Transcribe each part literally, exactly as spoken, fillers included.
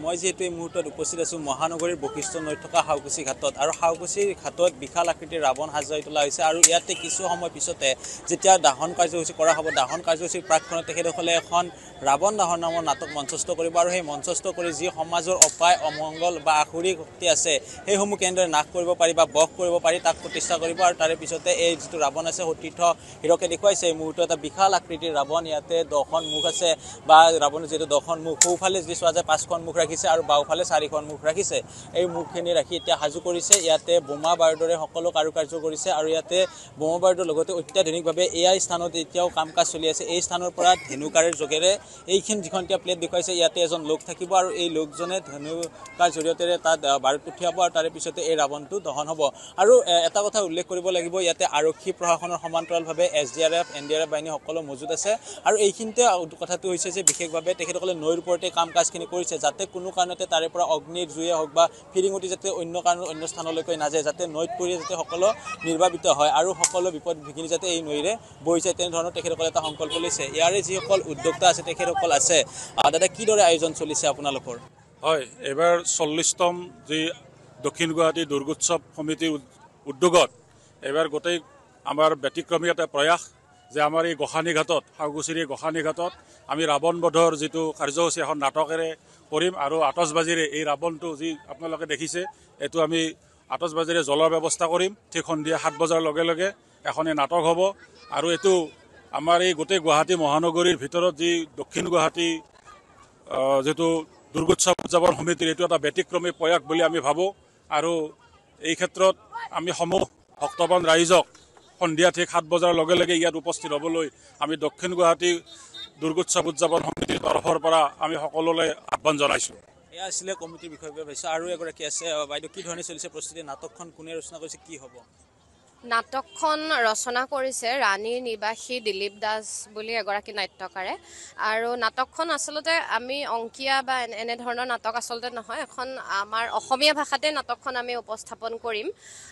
মই যেহেতু এই মুহূৰ্তত উপস্থিত আছো মহানগৰীৰ বশিষ্ঠ নৈত থকা হাউকুচি ঘাটত আৰু হাউকুচি ঘাটত বিশাল আকৃতিৰ ৰাৱণ সাজাই তোলা হৈছে আৰু ইয়াতে কিছু সময় পিছতে যেতিয়া দাহন কাৰ্যসূচী কৰা হ'ব দাহন কাৰ্যসূচীৰ প্ৰাকক্ষণত তেখেতসকলে এখন ৰাৱণ দাহন নামৰ নাটক মঞ্চস্থ কৰিব আৰু সেই মঞ্চস্থ কৰি যি সমাজৰ অপায় অমংগল বা আখুৰি শক্তি আছে সেইসমূহ কেনেদৰে নাশ কৰিব পাৰি বা বশ কৰিব পাৰি তাক প্ৰতিষ্ঠা কৰিব আৰু তাৰে পিছতে এই যিটো ৰাৱণ আছে সতীৰ্থ হিৰকে দেখুৱাইছে এই মুহূৰ্তত এটা বিশাল আকৃতিৰ ৰাৱণ ইয়াতে দহখন মুখ আছে বা ৰাৱণৰ যিটো দহখন মুখ সোঁফালে যদি চোৱা যায় পাঁচখন মুখ ৰাখিছে আৰু বাওঁফালে চাৰিখন মুখ ৰাখিছে এই মুখখিনি ৰাখি এতিয়া সাজু কৰিছে ইয়াতে বোমা বাৰুদৰে সকলো কাৰুকাৰ্য কৰিছে আৰু ইয়াতে বোমা বাৰুদৰ লগতে অত্যাধুনিকভাৱে এআই স্থানত এতিয়াও কাম কাজ চলি আছে এই স্থানৰ পৰা ধেনুকাৰৰ যোগেৰে এইখন যিখন এতিয়া প্লেট দেখুৱাইছে ইয়াতে এজন লোক থাকিব আৰু এই লোকজনে ধেনুকাৰ জৰিয়তে তাত বাৰুদ পঠিয়াব আৰু তাৰে পিছতে এই ৰাৱণটো দহন হ'ব আৰু এটা কথা উল্লেখ কৰিব লাগিব ইয়াতে আৰক্ষী প্ৰশাসনৰ সমান্তৰালভাৱে S D R F N D R F বাহিনী সকলো মজুত আছে আৰু এইখিনিতে কথাটো হৈছে যে বিশেষভাৱে তেখেতসকলে নৈৰ ওপৰতে কাম কাজখিনি কৰিছে যাতে কোনো কাৰণতে তাৰে পৰা অগ্নিৰ জুয়ে হওক বা ফিৰিঙুটি যাতে অন্য কাৰণ অন্য স্থানলৈকে নাযায় যাতে নৈত পৰি যাতে সকলো নিৰ্বাপিত হয় আৰু সকলো বিপদ বিঘিনি যাতে এই নৈৰে বৈ যায় তেনেধৰণৰ তেখেতসকলে এটা সংকল্প লৈছে ইয়াৰে যিসকল উদ্যোক্তা আছে তেখেতসকল আছে দাদা কিদৰে আয়োজন চলিছে আপোনালোকৰ হয় এবাৰ চল্লিছতম যি দক্ষিণ গুৱাহাটী দুৰ্গোৎসৱ সমিতিৰ উদ্যোগত এবাৰ গোটেই আমাৰ ব্যতিক্ৰমী এটা প্ৰয়াস যে আমাৰ এই গোসানী ঘাটত হাউকুচিৰ এই গোসানী ঘাটত আমি ৰাৱণ বধৰ যিটো কাৰ্যসূচী এখন নাটকেৰে কৰিম আৰু আতচবাজীৰে এই ৰাৱণটো যি আপোনালোকে দেখিছে এইটো আমি আতচবাজীৰে জ্বলোৱাৰ ব্যৱস্থা কৰিম ঠিক সন্ধিয়া সাত বজাৰ লগে লগে এখন এই নাটক হ'ব আৰু এইটো আমাৰ এই গোটেই গুৱাহাটী মহানগৰীৰ ভিতৰত যি দক্ষিণ গুৱাহাটী যিটো দুৰ্গোৎসৱ উদযাপন সমিতিৰ এইটো এটা ব্যতিক্ৰমী প্ৰয়াস বুলি আমি ভাবোঁ আৰু এই ক্ষেত্ৰত আমি সমূহ ভক্তবান ৰাইজক সন্ধিয়া ঠিক সাত বজাৰ লগে লগে ইয়াত উপস্থিত হ'বলৈ আমি দক্ষিণ গুৱাহাটী দুৰ্গোৎসৱ উদযাপন সমিতিৰ তৰফৰ পৰা আমি সকলোলৈ আহ্বান জনাইছোঁ এয়া আছিলে কমিটিৰ বিষয়ে ভাবিছোঁ আৰু এগৰাকী আছে বাইদেউ কি ধৰণে চলিছে প্ৰস্তুতি নাটকখন কোনে ৰচনা কৰিছে কি হ'ব নাটকখন ৰচনা কৰিছে ৰাণীৰ নিবাসী দিলীপ দাস বুলি এগৰাকী নাট্যকাৰে আৰু নাটকখন আচলতে আমি অংকীয়া বা এনেধৰণৰ নাটক আচলতে নহয় এখন আমাৰ অসমীয়া ভাষাতে নাটকখন আমি উপস্থাপন কৰিম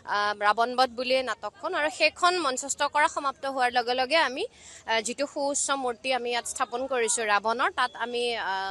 ৰাৱণবধ বুলিয়ে নাটকখন আৰু সেইখন মঞ্চস্থ কৰা সমাপ্ত হোৱাৰ লগে লগে আমি যিটো সুউচ্চ মূৰ্তি আমি ইয়াত স্থাপন কৰিছোঁ ৰাৱণৰ তাত আমি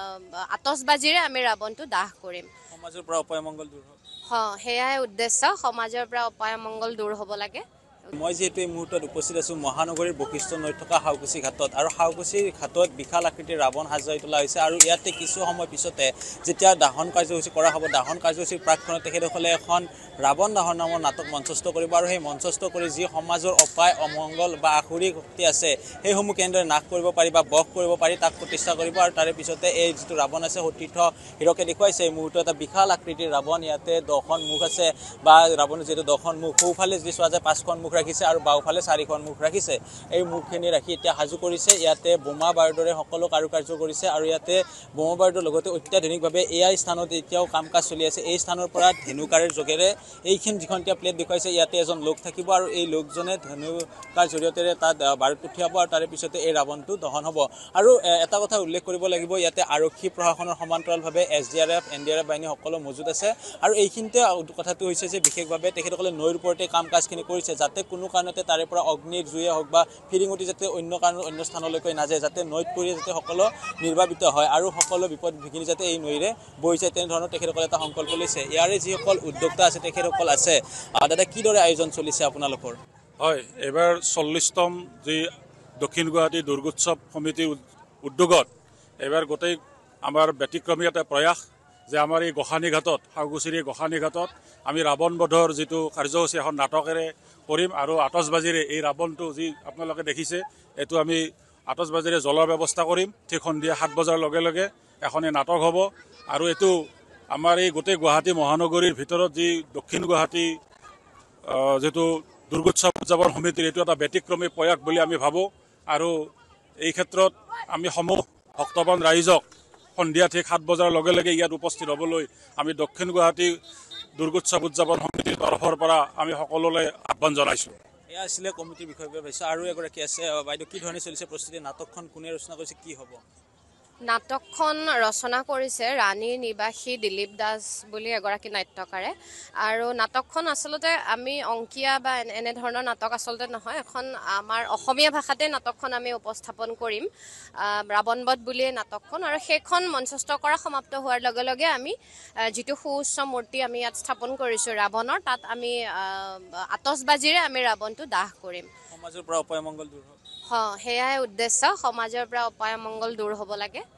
আতচবাজীৰে আমি ৰাৱণটো দাহ কৰিম সমাজৰ পৰা অপায় মংগল দূৰ হ'ব হয় সেয়াই উদ্দেশ্য সমাজৰ পৰা অপায় মংগল দূৰ হ'ব লাগে মই যেহেতু এই মুহূৰ্তত উপস্থিত আছো মহানগৰীৰ বশিষ্ঠ নৈত থকা হাউকুচি ঘাটত আৰু হাউকুচি ঘাটত বিশাল আকৃতিৰ ৰাৱণ সাজাই তোলা হৈছে আৰু ইয়াতে কিছু সময় পিছতে যেতিয়া দাহন কাৰ্যসূচী কৰা হ'ব দাহন কাৰ্যসূচীৰ প্ৰাকক্ষণত তেখেতসকলে এখন ৰাৱণ দাহন নামৰ নাটক মঞ্চস্থ কৰিব আৰু সেই মঞ্চস্থ কৰি যি সমাজৰ অপায় অমংগল বা আখুৰি শক্তি আছে সেইসমূহ কেনেদৰে নাশ কৰিব পাৰি বা বশ কৰিব পাৰি তাক প্ৰতিষ্ঠা কৰিব আৰু তাৰে পিছতে এই যিটো ৰাৱণ আছে সতীৰ্থ হিৰকে দেখুৱাইছে এই মুহূৰ্তত এটা বিশাল আকৃতিৰ ৰাৱণ ইয়াতে দহখন মুখ আছে বা ৰাৱণৰ যিটো দহখন মুখ সোঁফালে যদি চোৱা যায় পাঁচখন মুখ ৰাখিছে আৰু বাওঁফালে চাৰিখন মুখ ৰাখিছে এই মুখখিনি ৰাখি এতিয়া সাজু কৰিছে ইয়াতে বোমা বাৰুদৰে সকলো কাৰুকাৰ্য কৰিছে আৰু ইয়াতে বোমা বাৰুদৰ লগতে অত্যাধুনিকভাৱে এআই স্থানত এতিয়াও কাম কাজ চলি আছে এই স্থানৰ পৰা ধেনুকাৰৰ যোগেৰে এইখন যিখন এতিয়া প্লেট দেখুৱাইছে ইয়াতে এজন লোক থাকিব আৰু এই লোকজনে ধেনুকাৰ জৰিয়তে তাত বাৰুদ পঠিয়াব আৰু তাৰে পিছতে এই ৰাৱণটো দহন হ'ব আৰু এটা কথা উল্লেখ কৰিব লাগিব ইয়াতে আৰক্ষী প্ৰশাসনৰ সমান্তৰালভাৱে S D R F N D R F বাহিনী সকলো মজুত আছে আৰু এইখিনিতে কথাটো হৈছে যে বিশেষভাৱে তেখেতসকলে নৈৰ ওপৰতে কাম কাজখিনি কৰিছে যাতে কোনো কাৰণতে তাৰে পৰা অগ্নিৰ জুয়ে হওক বা ফিৰিঙুটি যাতে অন্য কাৰণ অন্য স্থানলৈকে নাযায় যাতে নৈত পৰি যাতে সকলো নিৰ্বাপিত হয় আৰু সকলো বিপদ বিঘিনি যাতে এই নৈৰে বৈ যায় তেনেধৰণৰ তেখেতসকলে এটা সংকল্প লৈছে ইয়াৰে যিসকল উদ্যোক্তা আছে তেখেতসকল আছে দাদা কিদৰে আয়োজন চলিছে আপোনালোকৰ হয় এবাৰ চল্লিছতম যি দক্ষিণ গুৱাহাটী দুৰ্গোৎসৱ সমিতিৰ উদ্যোগত এবাৰ গোটেই আমাৰ ব্যতিক্ৰমী এটা প্ৰয়াস যে আমাৰ এই গোসানী ঘাটত হাউকুচিৰ এই গোসানী ঘাটত আমি ৰাৱণ বধৰ যিটো কাৰ্যসূচী এখন নাটকেৰে কৰিম আৰু আতচবাজীৰে এই ৰাৱণটো যি আপোনালোকে দেখিছে এইটো আমি আতচবাজীৰে জ্বলোৱাৰ ব্যৱস্থা কৰিম ঠিক সন্ধিয়া সাত বজাৰ লগে লগে এখন এই নাটক হ'ব আৰু এইটো আমাৰ এই গোটেই গুৱাহাটী মহানগৰীৰ ভিতৰত যি দক্ষিণ গুৱাহাটী যিটো দুৰ্গোৎসৱ উদযাপন সমিতিৰ এইটো এটা ব্যতিক্ৰমী প্ৰয়াস বুলি আমি ভাবোঁ আৰু এই ক্ষেত্ৰত আমি সমূহ ভক্তবান ৰাইজক সন্ধিয়া ঠিক সাত বজাৰ লগে লগে ইয়াত উপস্থিত হ'বলৈ আমি দক্ষিণ গুৱাহাটী দুৰ্গোৎসৱ উদযাপন সমিতিৰ তৰফৰ পৰা আমি সকলোলৈ আহ্বান জনাইছোঁ এয়া আছিলে কমিটিৰ বিষয়ে ভাবিছোঁ আৰু এগৰাকী আছে বাইদেউ কি ধৰণে চলিছে প্ৰস্তুতি নাটকখন কোনে ৰচনা কৰিছে কি হ'ব নাটকখন ৰচনা কৰিছে ৰাণীৰ নিবাসী দিলীপ দাস বুলি এগৰাকী নাট্যকাৰে আৰু নাটকখন আচলতে আমি অংকীয়া বা এনে এনেধৰণৰ নাটক আচলতে নহয় এখন আমাৰ অসমীয়া ভাষাতে নাটকখন আমি উপস্থাপন কৰিম ৰাৱণবধ বুলিয়ে নাটকখন আৰু সেইখন মঞ্চস্থ কৰা সমাপ্ত হোৱাৰ লগে লগে আমি যিটো সুউচ্চ মূৰ্তি আমি ইয়াত স্থাপন কৰিছোঁ ৰাৱণৰ তাত আমি আতচবাজীৰে আমি ৰাৱণটো দাহ কৰিম সমাজৰ পৰা অপায় মংগল দূৰ হ'ব হ সেয়াই উদ্দেশ্য সমাজৰ পৰা অপায় মংগল দূৰ হ'ব লাগে